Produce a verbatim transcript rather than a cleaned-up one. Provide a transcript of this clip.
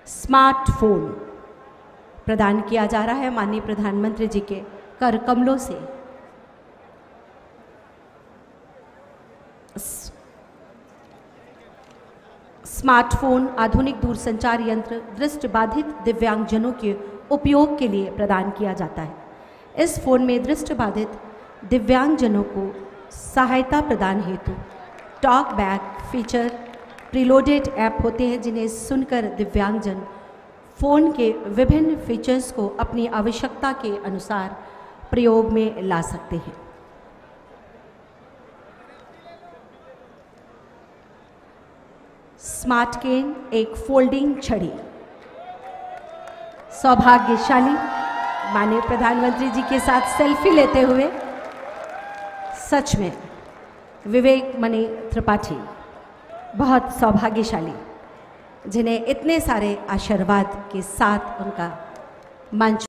Smartphone प्रदान किया जा रहा है माननीय प्रधानमंत्री जी के कर कमलों से। स्मार्टफोन आधुनिक दूरसंचार यंत्र दृष्टिबाधित दिव्यांगजनों के उपयोग के लिए प्रदान किया जाता है। इस फोन में दृष्टिबाधित दिव्यांगजनों को सहायता प्रदान हेतु talk back feature preloaded app होते हैं, जिन्हें सुनकर दिव्यांगजन फ़ोन के विभिन्न फीचर्स को अपनी आवश्यकता के अनुसार प्रयोग में ला सकते हैं। स्मार्ट केन एक फोल्डिंग छड़ी। सौभाग्यशाली माननीय प्रधानमंत्री जी के साथ सेल्फी लेते हुए सच में विवेक मणि त्रिपाठी बहुत सौभाग्यशाली, जिन्हें इतने सारे आशीर्वाद के साथ उनका मंच